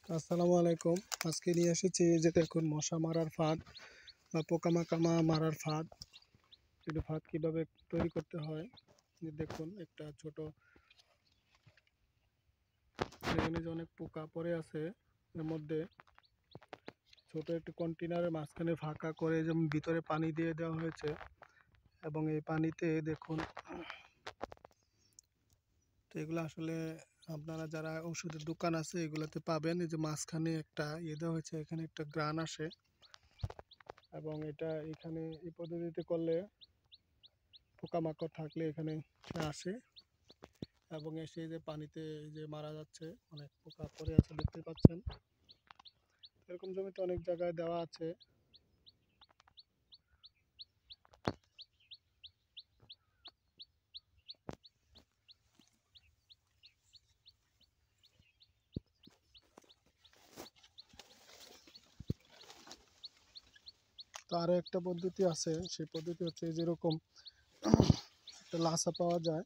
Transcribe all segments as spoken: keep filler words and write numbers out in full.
আসসালামু আলাইকুম। আজকে নিয়ে এসেছি যে দেখুন মশা মারার ফাঁদ বা পোকামাকড় মারার ফাঁদ। এটা ফাঁদ কীভাবে তৈরি করতে হয় যে দেখুন একটা ছোট, এখানে যে অনেক পোকা পড়ে আছে এর মধ্যে ছোট একটি কন্টেনারের মাঝখানে ফাঁকা করে যেমন ভিতরে পানি দিয়ে দেওয়া হয়েছে এবং এই পানিতে দেখুন, তো এগুলো আসলে আপনারা যারা ওষুধের দোকান আছে এগুলোতে পাবেন। এই যে মাঝখানে একটা ইয়ে দেওয়া হয়েছে, এখানে একটা গ্রান আসে এবং এটা এখানে এই পদ্ধতিতে করলে পোকামাকড় থাকলে এখানে সে আসে এবং এসে যে পানিতে যে মারা যাচ্ছে, অনেক পোকা পড়ে আছে দেখতে পাচ্ছেন। এরকম জমিতে অনেক জায়গায় দেওয়া আছে। তো আরও একটা পদ্ধতি আছে, সেই পদ্ধতি হচ্ছে যেরকম একটা লাসা পাওয়া যায়।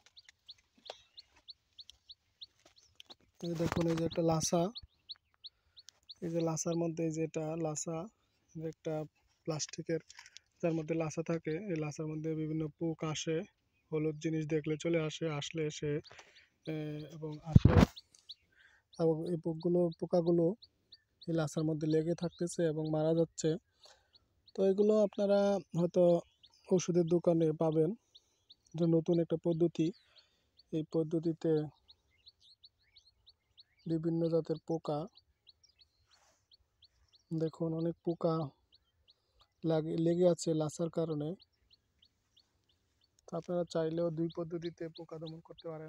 এই দেখুন, এই যে একটা লাসা, এই যে লাসার মধ্যে যেটা লাসা একটা প্লাস্টিকের যার মধ্যে লাসা থাকে, এই লাসার মধ্যে বিভিন্ন পোক আসে, হলুদ জিনিস দেখলে চলে আসে, আসলে এসে এবং আসে এবং এই পোকগুলো পোকাগুলো এই লাসার মধ্যে লেগে থাকতেছে এবং মারা যাচ্ছে। তো এগুলো আপনারা হয়তো ওষুধের দোকানে পাবেন, যে নতুন একটা পদ্ধতি। এই পদ্ধতিতে বিভিন্ন জাতের পোকা, দেখুন অনেক পোকা লাগে লেগে আছে লাসার কারণে। তো আপনারা চাইলেও দুই পদ্ধতিতে পোকা দমন করতে পারেন।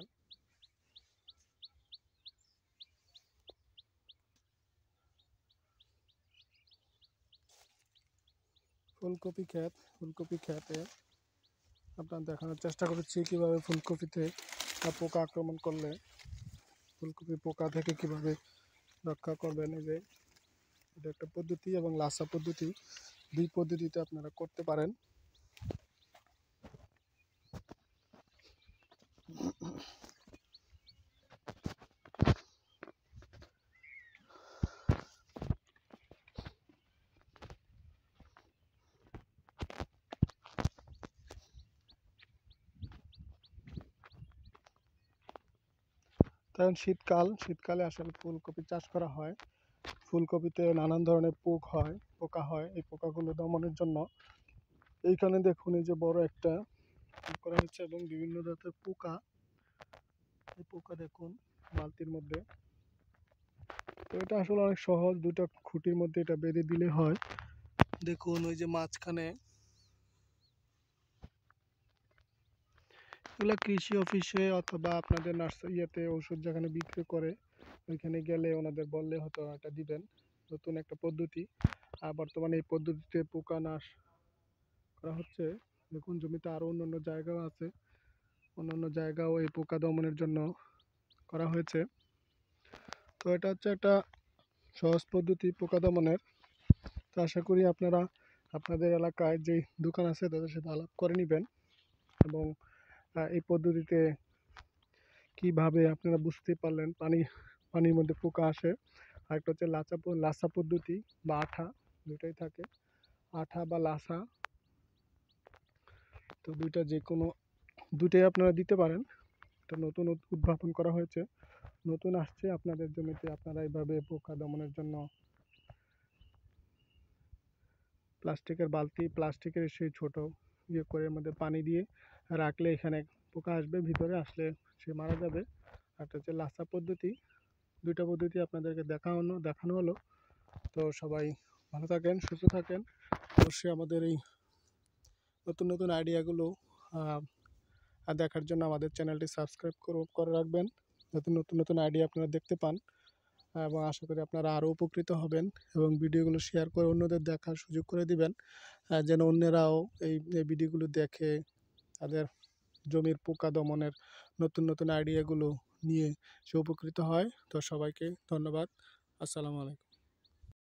ফুলকপি ক্ষেত, ফুলকপি ক্ষেতে আপনার দেখানোর চেষ্টা করেছি কীভাবে ফুলকপিতে পোকা আক্রমণ করলে ফুলকপি পোকা থেকে কিভাবে রক্ষা করবেন। এই যে এটা একটা পদ্ধতি এবং লাসা পদ্ধতি, দুই পদ্ধতিতে আপনারা করতে পারেন। কারণ শীতকাল, শীতকালে আসলে ফুলকপি চাষ করা হয়। ফুলকপিতে নানান ধরনের পোক হয়, পোকা হয়। এই পোকাগুলো দমনের জন্য এইখানে দেখুন এই যে বড় একটা করা হচ্ছে এবং বিভিন্ন জাতের পোকা, এই পোকা দেখুন বালতির মধ্যে। তো এটা আসলে অনেক সহজ, দুটো খুঁটির মধ্যে এটা বেঁধে দিলে হয়। দেখুন ওই যে মাঝখানে, এগুলো কৃষি অফিসে অথবা আপনাদের নার্সারিতে ওষুধ যেখানে বিক্রি করে ওইখানে গেলে ওনাদের বললে হয়তো এটা দিবেন। নতুন একটা পদ্ধতি, আর বর্তমানে এই পদ্ধতিতে পোকা নাশ করা হচ্ছে। দেখুন জমিতে আরও অন্যান্য জায়গাও আছে, অন্যান্য জায়গাও এই পোকা দমনের জন্য করা হয়েছে। তো এটা হচ্ছে একটা সহজ পদ্ধতি পোকা দমনের। তো আশা করি আপনারা আপনাদের এলাকায় যেই দোকান আছে তাদের সাথে আলাপ করে নেবেন এবং এই পদ্ধতিতে কিভাবে আপনারা বুঝতে পারলেন পানি পানির মধ্যে পোকা আসে। আরেকটা হচ্ছে লাচা লাসা পদ্ধতি বা আঠা, দুটাই থাকে, আঠা বা লাসা। তো দুইটা যে কোনো দুটাই আপনারা দিতে পারেন। এটা নতুন উদ্ভাবন করা হয়েছে, নতুন আসছে আপনাদের জমিতে। আপনারা এইভাবে পোকা দমনের জন্য প্লাস্টিকের বালতি, প্লাস্টিকের সেই ছোট ইয়ে করে মধ্যে পানি দিয়ে রাখলে এখানে পোকা আসবে, ভিতরে আসলে সে মারা যাবে। আর হচ্ছে লাসা পদ্ধতি। দুইটা পদ্ধতি আপনাদেরকে দেখানো দেখানো হলো। তো সবাই ভালো থাকেন, সুস্থ থাকেন। অবশ্যই আমাদের এই নতুন নতুন আইডিয়াগুলো দেখার জন্য আমাদের চ্যানেলটি সাবস্ক্রাইব করে রাখবেন, নতুন নতুন নতুন আইডিয়া আপনারা দেখতে পান এবং আশা করি আপনারা আরও উপকৃত হবেন এবং ভিডিওগুলো শেয়ার করে অন্যদের দেখার সুযোগ করে দিবেন, যেন অন্যরাও এই ভিডিওগুলো দেখে তাদের জমির পোকা দমনের নতুন নতুন আইডিয়াগুলো নিয়ে সে উপকৃত হয়। তো সবাইকে ধন্যবাদ। আসসালামু আলাইকুম।